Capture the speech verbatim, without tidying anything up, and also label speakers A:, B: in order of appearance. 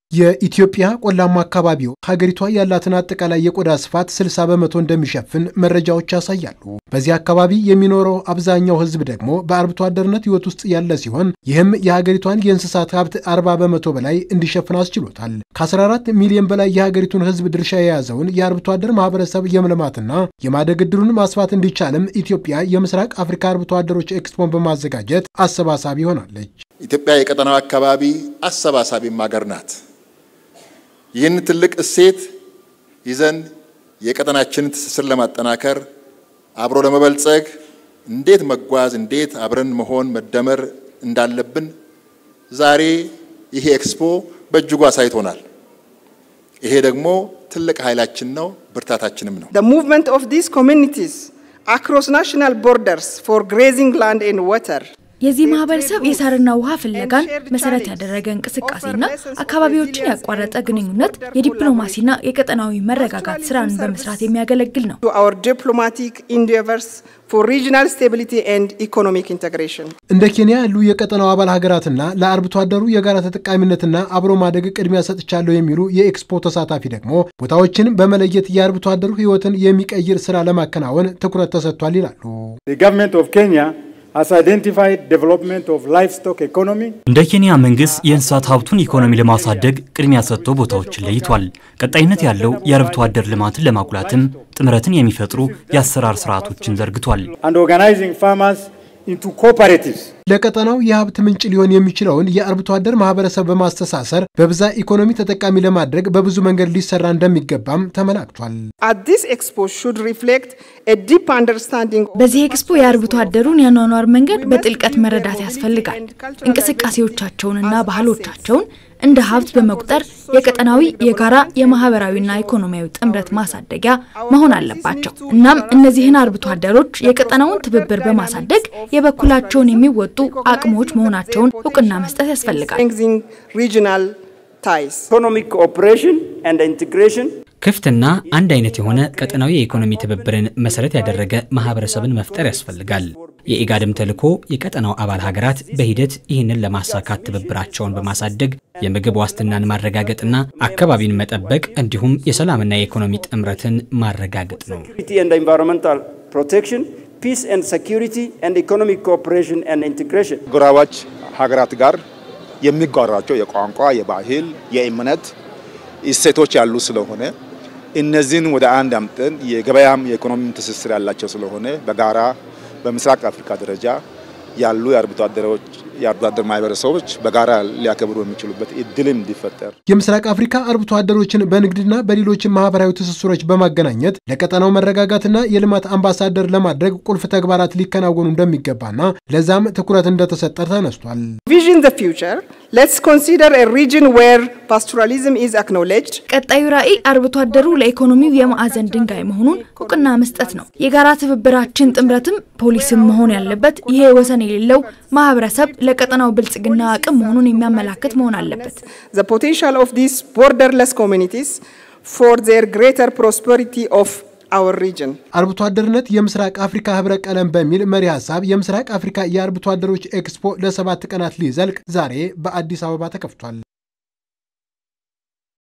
A: የኢትዮጵያ ቆላማ አካባቢው ሀገሪቷ ያላትን አጠቃላይ የቆዳ ስፋት ስልሳ በመቶ እንደሚሸፍን መረጃዎች ያሳያሉ። በዚህ አካባቢ የሚኖረው አብዛኛው ሕዝብ ደግሞ በአርብቶ አደርነት ሕይወት ውስጥ ያለ ሲሆን ይህም የሀገሪቷን የእንስሳት ሀብት አርባ በመቶ በላይ እንዲሸፍን አስችሎታል። ከ14 ሚሊዮን በላይ የሀገሪቱን ሕዝብ ድርሻ የያዘውን የአርብቶ አደር ማህበረሰብ የመልማትና የማደግ ዕድሉን ማስፋት እንዲቻልም ኢትዮጵያ የምስራቅ አፍሪካ አርብቶ አደሮች ኤክስፖን በማዘጋጀት አሰባሳቢ ሆናለች።
B: ኢትዮጵያ የቀጠናው አካባቢ አሰባሳቢ ሀገር ናት። ይህን ትልቅ እሴት ይዘን የቀጠናችንን ትስስር ለማጠናከር አብሮ ለመበልጸግ እንዴት መጓዝ እንዴት አብረን መሆን መደመር እንዳለብን ዛሬ ይሄ ኤክስፖ በእጅጉ አሳይቶናል። ይሄ ደግሞ ትልቅ ኃይላችን ነው፣ ብርታታችንም ነው።
C: The movement of these communities across national borders for grazing land and water
D: የዚህ ማህበረሰብ የሳርና ውሃ ፍለጋን መሰረት ያደረገ እንቅስቃሴና አካባቢዎችን ያቋረጠ ግንኙነት የዲፕሎማሲና የቀጠናዊ መረጋጋት ስራን በመስራት የሚያገለግል ነው።
C: Our diplomatic endeavors for regional stability and economic integration
A: እንደ ኬንያ ያሉ የቀጠናው አባል ሀገራትና ለአርብቶ አደሩ የጋራ ተጠቃሚነትና አብሮ ማደግ ቅድሚያ ሰጥቻለሁ የሚሉ የኤክስፖ ተሳታፊ ደግሞ ቦታዎችን በመለየት የአርብቶ አደሩ ህይወትን የሚቀይር ስራ ለማከናወን ትኩረት ተሰጥቷል ይላሉ።
E: The government of Kenya has identified development of livestock economy
F: እንደ ኬንያ መንግስት የእንስሳት ሀብቱን ኢኮኖሚ ለማሳደግ ቅድሚያ ሰጥቶ ቦታዎችን ለይቷል። ቀጣይነት ያለው የአርብቶ አደር ልማትን ለማጉላትም ጥምረትን የሚፈጥሩ የአሰራር ስርዓቶችን ዘርግቷል።
E: and organizing farmers into cooperatives
A: ለቀጠናው የሀብት ምንጭ ሊሆን የሚችለውን የአርብቶ አደር ማህበረሰብ በማስተሳሰር በብዛ ኢኮኖሚ ተጠቃሚ ለማድረግ በብዙ መንገድ ሊሰራ እንደሚገባም ተመላክቷል።
C: At this expo should reflect a deep understanding
D: በዚህ ኤክስፖ የአርብቶ አደሩን ያኗኗር መንገድ በጥልቀት መረዳት ያስፈልጋል። እንቅስቃሴዎቻቸውንና ባህሎቻቸውን እንደ ሀብት በመቁጠር የቀጠናዊ የጋራ የማህበራዊና ኢኮኖሚያዊ ጥምረት ማሳደጊያ መሆን አለባቸው። እናም እነዚህን አርብቶ አደሮች የቀጠናውን ትብብር በማሳደግ የበኩላቸውን የሚወጡ አቅሞች መሆናቸውን እውቅና መስጠት ያስፈልጋል።
C: regional ties
E: economic cooperation and integration
G: ክፍትና አንድ አይነት የሆነ ቀጠናዊ የኢኮኖሚ ትብብርን መሰረት ያደረገ ማህበረሰብን መፍጠር ያስፈልጋል። የኢጋድም ተልኮ የቀጠናው አባል ሀገራት በሂደት ይህንን ለማሳካት ትብብራቸውን በማሳደግ የምግብ ዋስትናን ማረጋገጥና አካባቢን መጠበቅ እንዲሁም የሰላምና የኢኮኖሚ ጥምረትን ማረጋገጥ ነው።
E: environmental protection peace and security and economic cooperation and integration
H: ጎራባች ሀገራት ጋር የሚጓራቸው የቋንቋ የባህል የእምነት እሴቶች ያሉ ስለሆነ እነዚህን ወደ አንድ አምጥተን የገበያም የኢኮኖሚ ትስስር ያላቸው ስለሆነ በጋራ በምስራቅ አፍሪካ ደረጃ ያሉ የአርብቶ አደሮች የአርብቶ አደር ማህበረሰቦች በጋራ ሊያከብሩ የሚችሉበት እድልም እንዲፈጠር
A: የምስራቅ አፍሪካ አርብቶ አደሮችን በንግድና በሌሎች ማህበራዊ ትስስሮች በማገናኘት ለቀጠናው መረጋጋትና የልማት አምባሳደር ለማድረግ ቁልፍ ተግባራት ሊከናወኑ እንደሚገባና ለዛም ትኩረት እንደተሰጠ ተነስቷል።
C: Vision the future let's consider a region where pastoralism is acknowledged
D: ቀጣዩ ራዕይ አርብቶ አደሩ ለኢኮኖሚው የማዕዘን ድንጋይ መሆኑን እውቅና መስጠት ነው። የጋራ ትብብራችን ጥምረትም ፖሊስም መሆን ያለበት ይሄ ወሰን የሌለው ማህበረሰብ ለቀጠናው ብልጽግና አቅም መሆኑን የሚያመላክት መሆን አለበት።
C: The potential of these borderless communities for their greater prosperity of our region
A: አርብቶ አደርነት የምስራቅ አፍሪካ ህብረ ቀለም በሚል መሪ ሐሳብ የምስራቅ አፍሪካ የአርብቶ አደሮች ኤክስፖ ለሰባት ቀናት ሊዘልቅ ዛሬ በአዲስ አበባ ተከፍቷል።